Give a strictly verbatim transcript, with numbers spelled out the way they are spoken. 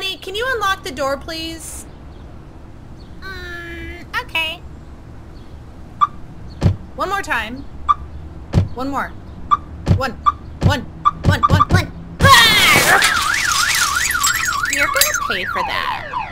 Hi, can you unlock the door, please? Mm, okay. One more time. One more. One. One. One. One. One. You're gonna pay for that.